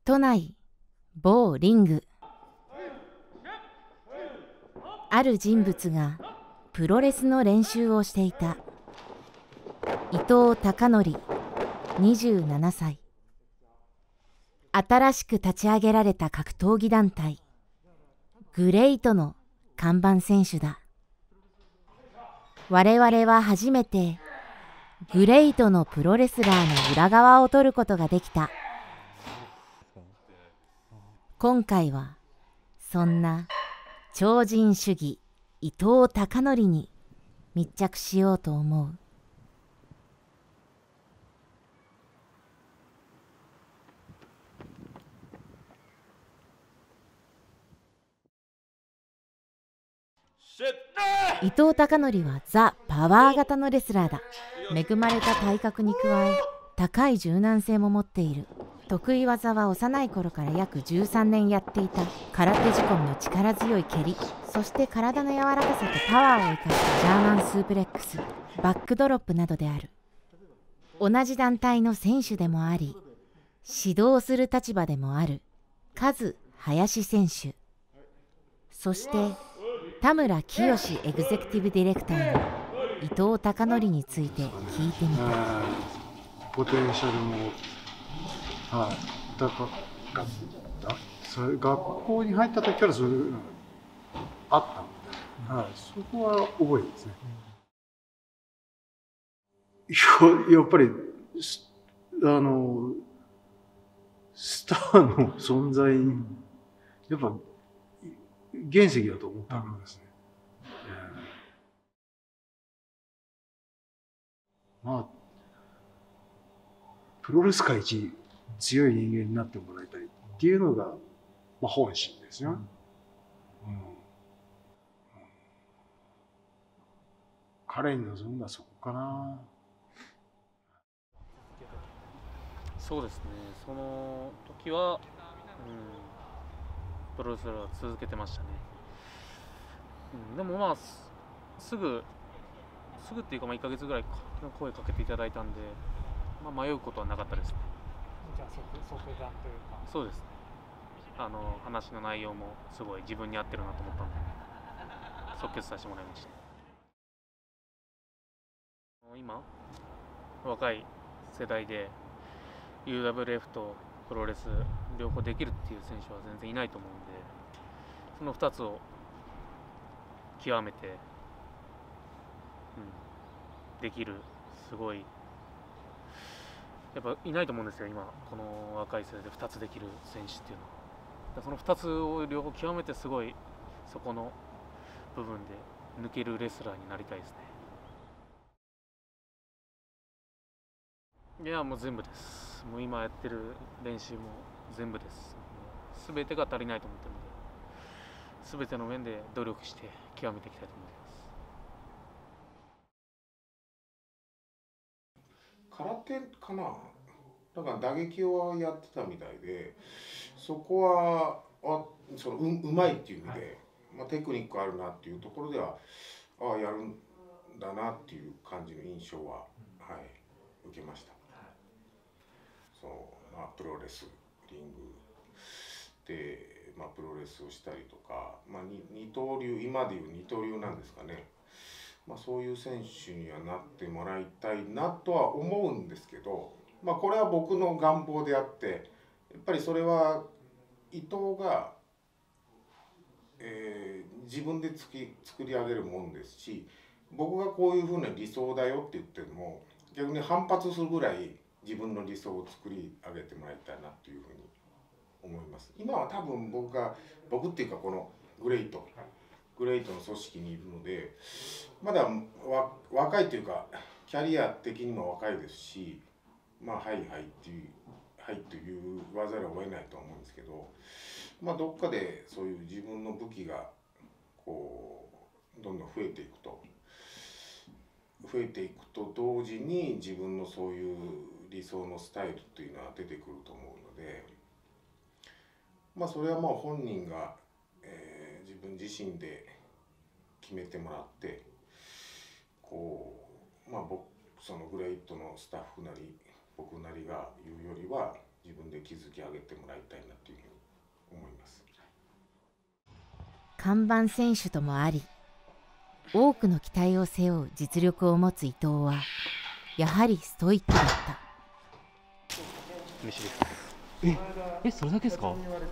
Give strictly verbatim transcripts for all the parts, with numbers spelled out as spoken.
都内某リング。ある人物がプロレスの練習をしていた。伊藤孝則にじゅうななさい。新しく立ち上げられた格闘技団体グレイトの看板選手だ。我々は初めてグレイトのプロレスラーの裏側を撮ることができた。今回はそんな超人主義伊藤孝則に密着しようと思う。伊藤孝則はザ・パワー型のレスラーだ。恵まれた体格に加え高い柔軟性も持っている。得意技は幼い頃から約じゅうさんねんやっていた空手仕込みの力強い蹴り、そして体の柔らかさとパワーを生かしたジャーマンスープレックス、バックドロップなどである。同じ団体の選手でもあり指導する立場でもあるカズ林選手、そして田村清エグゼクティブディレクターに伊藤孝則について聞いてみた。 ポテンシャルも、はい、高かった。それ学校に入った時からそれあったので、はい、そこは覚えてますね。やっぱりあのスターの存在、やっぱ原石だと思ったんですね。まあプロレス界一強い人間になってもらいたいっていうのが、まあ、本心ですよ。うんうん、彼に望んだそこかな。 そうですね、その時は、うん、プロレスは続けてましたね。うん、でもまあすぐすぐっていうか、まあ、いっかげつぐらいか声かけていただいたんで、まあ、迷うことはなかったですね。 じゃあ 即, 即断というか。 そうですね。あの話の内容もすごい自分に合ってるなと思ったんで即決させてもらいました。今若い世代で ユーダブリューエフ とプロレス両方できるっていう選手は全然いないと思うんで、そのふたつを極めて、うん、できるすごいやっぱいないと思うんですよ、今この若い世代でふたつできる選手っていうのは。そのふたつを両方極めてすごいそこの部分で抜けるレスラーになりたいですね。いやもう全部です。もう今やってる練習も全部です。全てが足りないと思ってるので、全ての面で努力して極めていきたいと思います。空手かな、なんか打撃をやってたみたいで、そこはあその う, うまいっていう意味で、まあ、テクニックあるなっていうところでは、ああやるんだなっていう感じの印象は、はい、受けました。そうまあ、プロレスリングで、まあ、プロレスをしたりとか、まあ、二刀流、今でいう二刀流なんですかね、まあ、そういう選手にはなってもらいたいなとは思うんですけど、まあ、これは僕の願望であって、やっぱりそれは伊藤が、えー、自分でつき作り上げるもんですし、僕がこういうふうな理想だよって言っても逆に反発するぐらい自分の理想を作り上げてもらいたいなというふうに思います。今は多分僕が僕っていうかこのグレイトグレイトの組織にいるので、まだわ若いというかキャリア的にも若いですし、まあはいはいっていうはいという言わざるを得ないと思うんですけど、まあどっかでそういう自分の武器がこうどんどん増えていくと増えていくと同時に自分のそういう理想のスタイルというのは出てくると思うので、まあそれはまあ本人が、えー、自分自身で決めてもらって、こうまあ僕そのグレイトのスタッフなり僕なりが言うよりは、 自分で築き上げてもらいたいなというふうに思います。 看板選手ともあり、多くの期待を背負う実力を持つ伊藤はやはりストイックだった。 飯です。 え、え、それだけですか？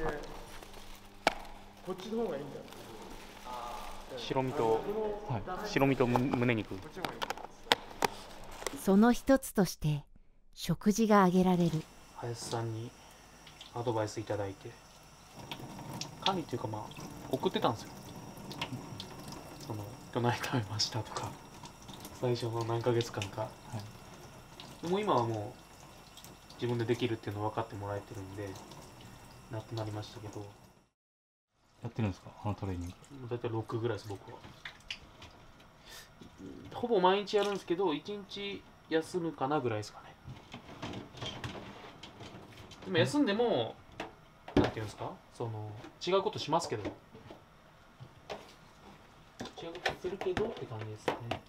こっちの方がいいんだよ。 白身と、はい、白身と胸肉。 その一つとして食事が挙げられる。 林さんにアドバイスいただいて、管理っていうかまあ送ってたんですよ。そのどない食べましたとか、最初の何ヶ月間か。はい、もう今はもう自分でできるっていうの分かってもらえてるんで、なくなりましたけど。 やってるんですか、あのトレーニング？ だいたいろくぐらいです、僕は。ほぼ毎日やるんですけど、いちにち休むかなぐらいですかね。でも休んでも、なんていうんですか、その違うことしますけど、違うことするけどって感じですね。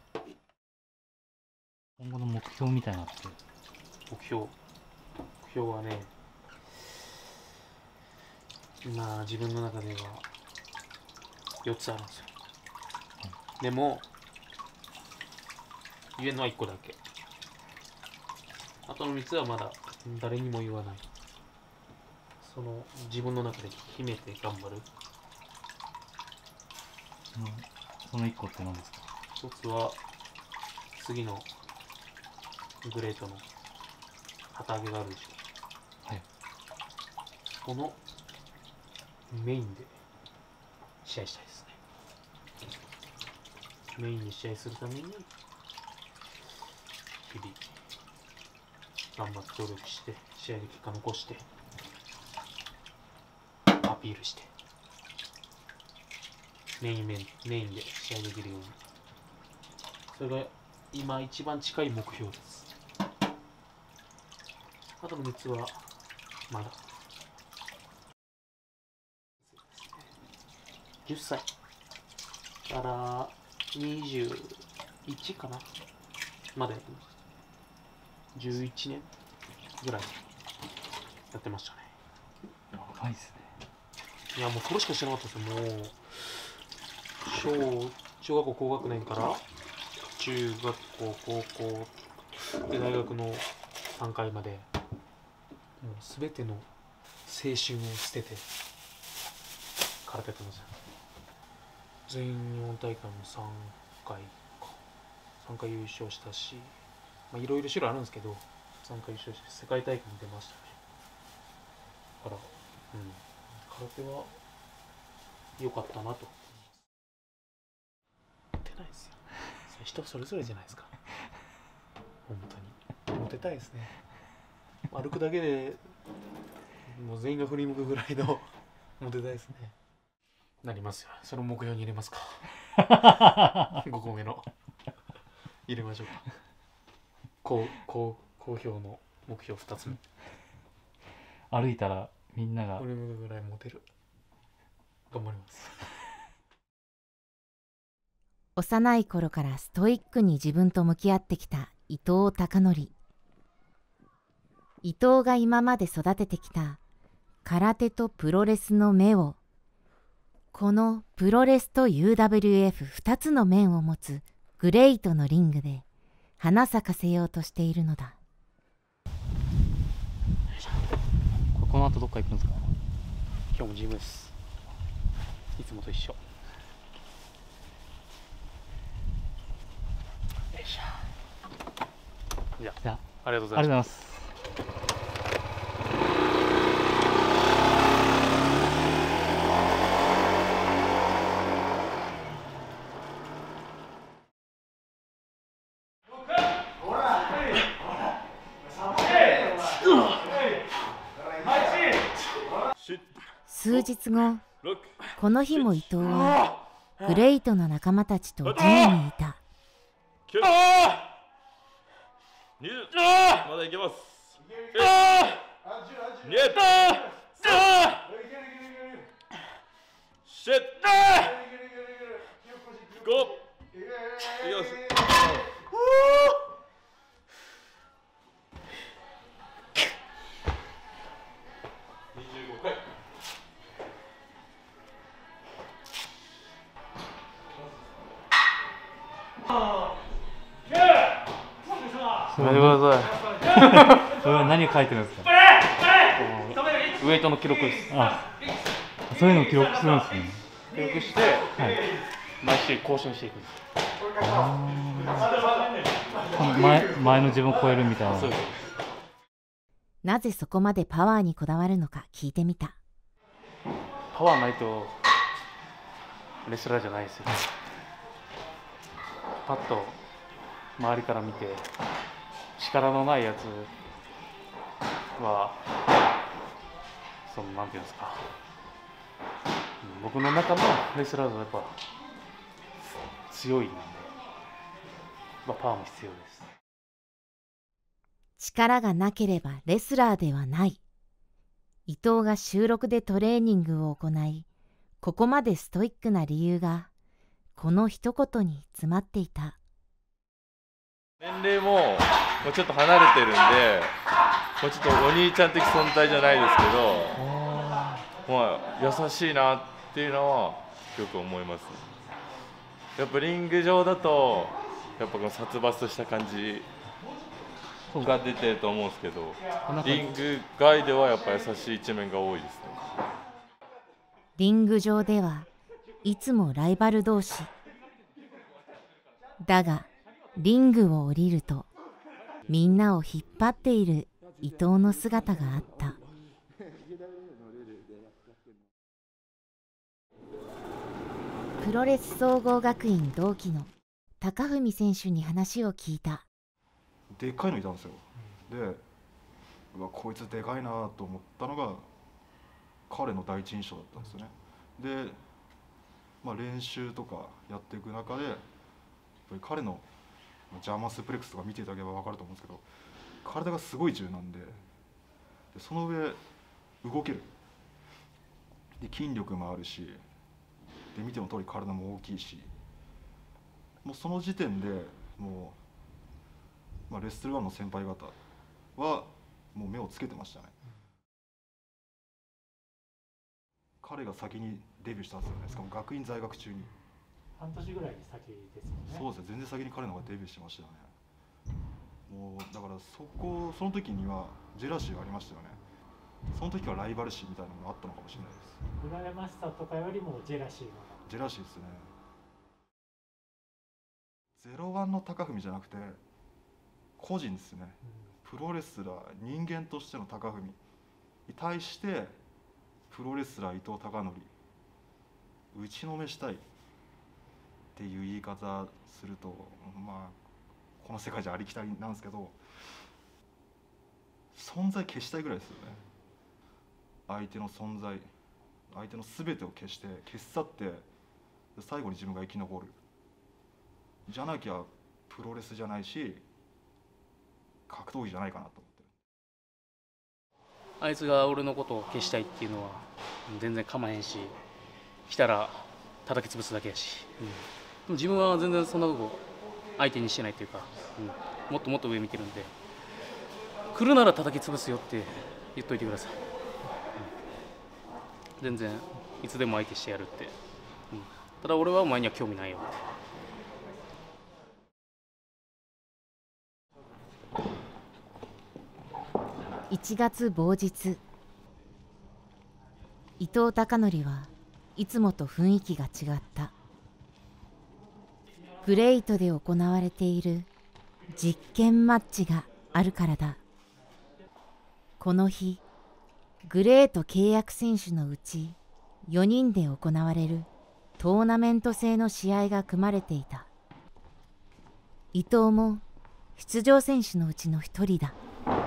今後の目標みたいなって？ 目標、目標はね、まあ自分の中ではよっつあるんですよ。でも言えるのはいっこだけ。あとのみっつはまだ誰にも言わない。その自分の中で秘めて頑張る。 そのそのいっこって何ですか？ ひとつは次のグレートの旗揚げがあるでしょ。 はい。 このメインで試合したいですね。メインで試合するために日々頑張って努力して試合で結果残してアピールしてメインメインメインで試合できるように、それが今一番近い目標です。あとのみっつはまだじゅっさいからにじゅういちかなまでやってました。じゅういちねんぐらいやってましたね。 若いですね。 いやもうそれしかしてなかったですよ。もう小小学校高学年から中学校高校で大学のさんかいまでもう全ての青春を捨てて空手やってました。全日本大会もさんかいかさんかい優勝したし、まあいろいろ種類あるんですけどさんかい優勝して世界大会に出ましたね。だからうん空手は良かったなと思います。モテないですよ。それ人それぞれじゃないですか。本当にモテたいですね。歩くだけでもう全員が振り向くぐらいのモテたいですね。なりますよ。その目標に入れますか。ごこめの入れましょうか。高高好評の目標ふたつめ。 歩いたらみんなが振り向くぐらいモテる。頑張ります。 幼い頃からストイックに自分と向き合ってきた伊藤孝則。伊藤が今まで育ててきた空手とプロレスの目を、このプロレスと ユーダブリューエフふたつの面を持つグレイトのリングで花咲かせようとしているのだ。 この後どっか行くんですか？ 今日もジムです。いつもと一緒。よいしょ。じゃあ、 じゃありがとうごあ、あざいまりがとうございます。 数日後、この日も伊藤はグレイトの仲間たちとジムにいた。 にじゅうまだいけます。にシェッごいきます。 やめてください。 それは何を書いてるんですか？ ウエイトの記録です。 あ、そういうのを記録するんですね。 記録して、はい、毎週更新していくんです。 前, 前の自分を超えるみたいな。そうです。 なぜそこまでパワーにこだわるのか聞いてみた。 パワーないとレスラーじゃないですよ。パッと周りから見て力のないやつはそのなんていうんですか、僕の中のレスラーはやっぱ強いんで、まあ、パワーも必要です。 力がなければレスラーではない。伊藤が週ろくでトレーニングを行い、ここまでストイックな理由がこの一言に詰まっていた。 年齢ももうちょっと離れてるんで、もうちょっとお兄ちゃん的存在じゃないですけど、まあ優しいなっていうのはよく思います。やっぱリング上だとやっぱこの殺伐とした感じが出てると思うんですけど、リング外ではやっぱ優しい一面が多いですね。 リング上ではいつもライバル同士。だがリングを降りるとみんなを引っ張っている伊藤の姿があった。プロレス総合学院同期の高文選手に話を聞いた。 でっかいのいたんですよ。で、うわこいつでかいなと思ったのが彼の第一印象だったんですよね。で、まあ、練習とかやっていく中でやっぱり彼のジャーマンスープレックスとか見ていただければ分かると思うんですけど、体がすごい柔軟で、でその上動ける、で筋力もあるし、で見ての通り体も大きいし、もうその時点でもう、まあ、レッスルワンの先輩方はもう目をつけてましたね。彼が先にデビューしたんですよね。しかも学院在学中に。 半年ぐらい先ですもんね。 そうですね、全然先に彼の方がデビューしてましたよね。もうだからそこその時にはジェラシーがありましたよね。その時はライバル視みたいなのがあったのかもしれないです。 羨ましさとかよりもジェラシーが。 ジェラシーですね。ゼロワンの高文じゃなくて個人ですね、うん、プロレスラー人間としての高文に対してプロレスラー伊藤孝則打ちのめしたいっていう言い方すると、まあこの世界じゃありきたりなんですけど、存在消したいぐらいですよね。相手の存在、相手の全てを消して消し去って最後に自分が生き残る。じゃなきゃプロレスじゃないし格闘技じゃないかなと思ってる。 あいつが俺のことを消したいっていうのは全然構えへんし、来たら叩き潰すだけやし、うん、でも自分は全然そんなとこ相手にしてないっていうか、うん、もっともっと上見てるんで、来るなら叩き潰すよって言っといてください、うん、全然いつでも相手してやるって、うん、ただ俺はお前には興味ないよって。 いちがつ某日、伊藤孝則はいつもと雰囲気が違った。グレイトで行われている実験マッチがあるからだ。この日、グレート契約選手のうちよにんで行われるトーナメント制の試合が組まれていた。伊藤も出場選手のうちの一人だ。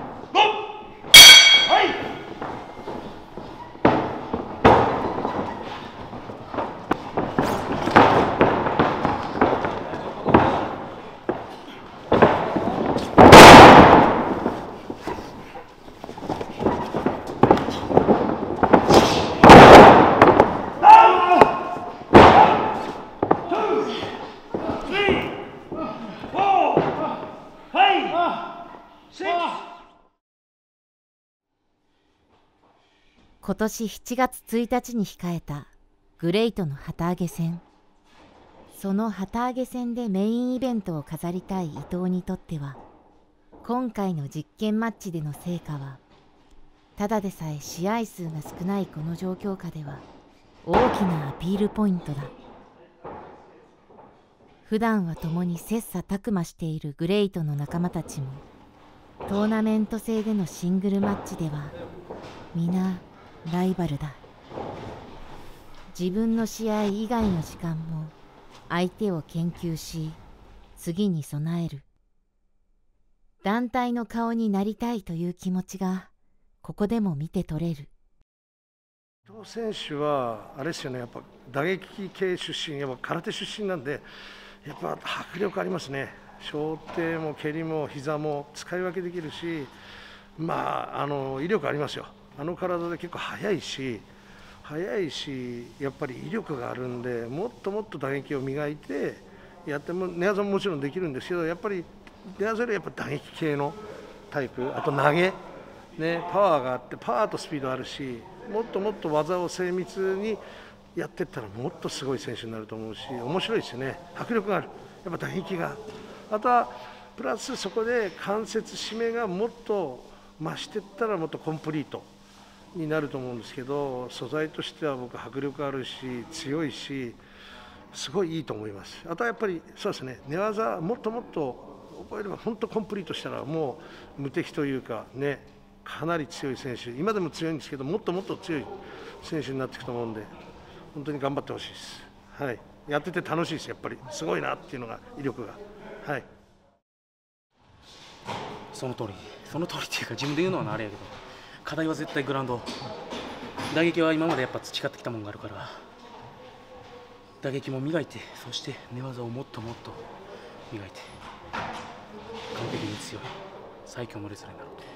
今年しちがつついたちに控えたグレイトの旗揚げ戦。その旗揚げ戦でメインイベントを飾りたい伊藤にとっては、 今回の実験マッチでの成果は、ただでさえ試合数が少ないこの状況下では大きなアピールポイントだ。普段は共に切磋琢磨しているグレイトの仲間たちも、トーナメント制でのシングルマッチでは皆ライバルだ。自分の試合以外の時間も相手を研究し、次に備える。団体の顔になりたいという気持ちがここでも見て取れる。 伊藤選手はあれですよね、やっぱ打撃系出身、やっぱ空手出身なんで、やっぱ迫力ありますね。小手も蹴りも膝も使い分けできるし、まああの威力ありますよ。あの体で結構速いし、速いし、やっぱり威力があるんで、もっともっと打撃を磨いてやっても、寝技ももちろんできるんですけど、やっぱり寝技よりやっぱ打撃系のタイプ、あと投げ、ね、パワーがあって、パワーとスピードあるし、もっともっと技を精密にやっていったらもっとすごい選手になると思うし、面白いですよね。迫力がある、やっぱ打撃が、あとはプラスそこで関節締めがもっと増していったらもっとコンプリートになると思うんですけど、素材としては僕迫力あるし強いし、すごいいいと思います。あとはやっぱりそうですね、寝技もっともっと覚えれば本当コンプリートしたらもう無敵というかね、かなり強い選手、今でも強いんですけど、もっともっと強い選手になっていくと思うんで、本当に頑張ってほしいです。はい、やってて楽しいです。やっぱりすごいなっていうのが、威力が。はい、 その通り、その通りっていうか、自分で言うのはあれやけど、課題は絶対グラウンド、打撃は今までやっぱ培ってきたものがあるから、打撃も磨いて、そして寝技をもっともっと磨いて、完璧に強い最強のレスラーになろうと。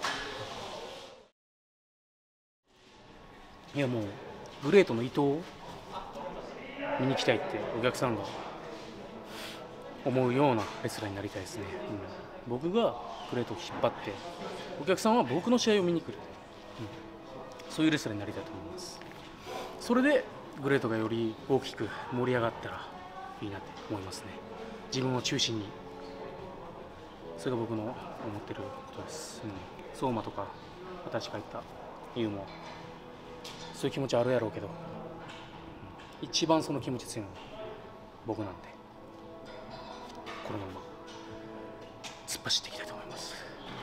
いやもうグレートの伊藤を見に来たいってお客さんが思うようなレスラーになりたいですね、うん、僕がグレートを引っ張ってお客さんは僕の試合を見に来る、うん、そういうレスラーになりたいと思います。それでグレートがより大きく盛り上がったらいいなって思いますね。自分を中心に、それが僕の思ってることです、うん、相馬とか私が言った言うもそういう気持ちあるやろうけど、一番その気持ち強いのは僕なんで、このまま突っ走っていきたいと思います。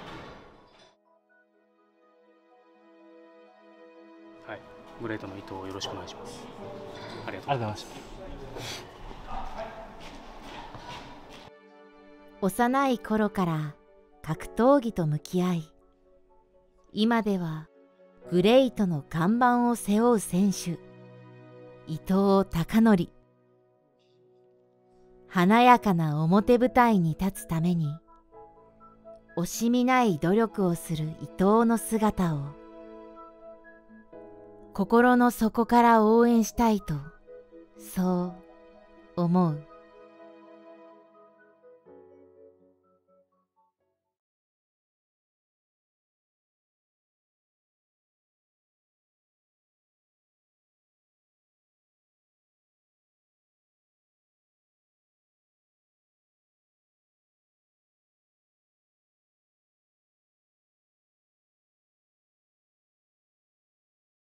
はい、グレートの伊藤をよろしくお願いします。ありがとうございました。 幼い頃から格闘技と向き合い、今ではグレイトの看板を背負う選手、伊藤孝則。華やかな表舞台に立つために惜しみない努力をする伊藤の姿を心の底から応援したいと、そう思う。